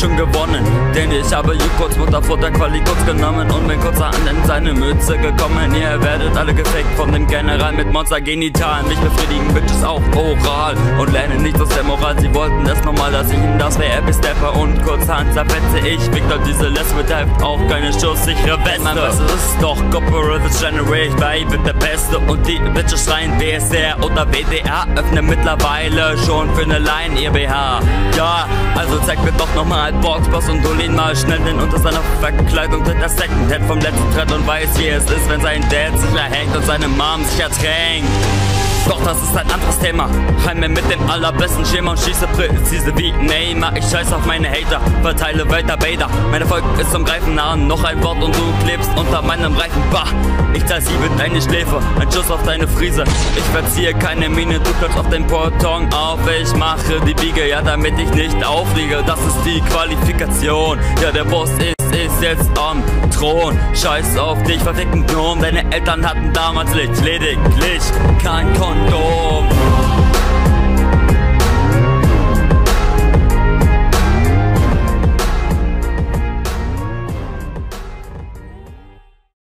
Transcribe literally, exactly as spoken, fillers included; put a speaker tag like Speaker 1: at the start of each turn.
Speaker 1: schon gewonnen, denn ich habe Joghurts Mutter vor der Quali kurz genommen und bin kurzerhand in seine Mütze gekommen. Ihr werdet alle gefickt von dem General mit Monster-Genitalen. Mich befriedigen Bitches auch oral und lernen nicht aus der Moral. Sie wollten es normal, dass ich in das W R B-Stepper und kurzerhand zerfetze ich. Victor, diese Lesbe, der hilft auch keine schusssichere Weste. Mein Bestes ist doch Corporate Generate, weil wird der Beste und die Bitches schreien W S R oder W D R. Öffne mittlerweile schon für ne Line ihr B H. Ja, also zeig mir doch nochmal Boxboss und hol ihn mal schnell denn unter seiner Verkleidung tritt der Secondhand vom letzten Trend und weiß, wie es ist, wenn sein Dad sich erhängt und seine Mom sich ertränkt. Doch das ist ein anderes Thema. Heim mir mit dem allerbesten Schema und schieße präzise wie Neymar. Ich scheiß auf meine Hater, verteile weiter Bader. Mein Erfolg ist zum Greifen nah, noch ein Wort und du klebst unter meinem Reifen. Bah, ich zersiebe deine Schläfe, ein Schuss auf deine Friese. Ich verziehe keine Miene, du klopfst auf den Porton auf. Ich mache die Biege, ja, damit ich nicht aufliege. Das ist die Qualifikation, ja, der Boss ist ist jetzt am Thron. Scheiß auf dich, verfickten Gnom. Deine Eltern hatten damals Licht, lediglich kein Kondom.